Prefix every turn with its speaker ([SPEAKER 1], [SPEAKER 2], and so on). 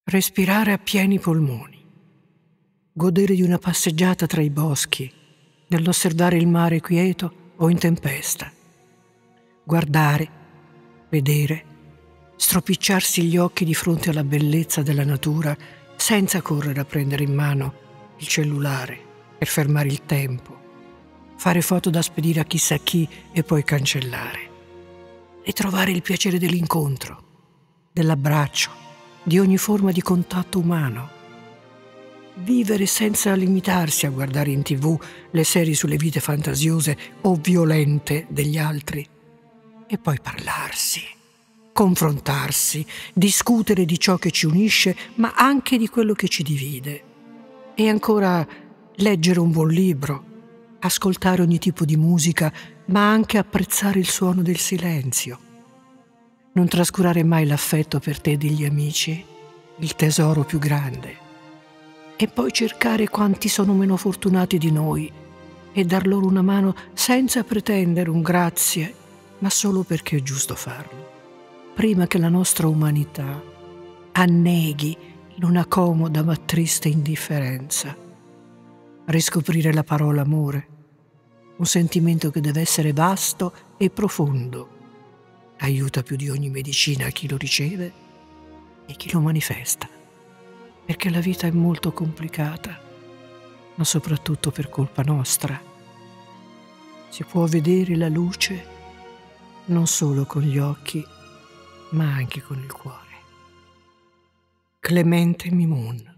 [SPEAKER 1] Respirare a pieni polmoni, godere di una passeggiata tra i boschi, nell'osservare il mare quieto o in tempesta, guardare, vedere, stropicciarsi gli occhi di fronte alla bellezza della natura senza correre a prendere in mano il cellulare per fermare il tempo, fare foto da spedire a chissà chi e poi cancellare, e trovare il piacere dell'incontro, dell'abbraccio, di ogni forma di contatto umano. Vivere senza limitarsi a guardare in TV le serie sulle vite fantasiose o violente degli altri. E poi parlarsi, confrontarsi, discutere di ciò che ci unisce, ma anche di quello che ci divide. E ancora leggere un buon libro, ascoltare ogni tipo di musica, ma anche apprezzare il suono del silenzio. Non trascurare mai l'affetto per te e degli amici, il tesoro più grande. E poi cercare quanti sono meno fortunati di noi e dar loro una mano senza pretendere un grazie, ma solo perché è giusto farlo, prima che la nostra umanità anneghi in una comoda ma triste indifferenza. Riscoprire la parola amore, un sentimento che deve essere vasto e profondo, aiuta più di ogni medicina chi lo riceve e chi lo manifesta, perché la vita è molto complicata, ma soprattutto per colpa nostra. Si può vedere la luce non solo con gli occhi, ma anche con il cuore. Clemente Mimoun.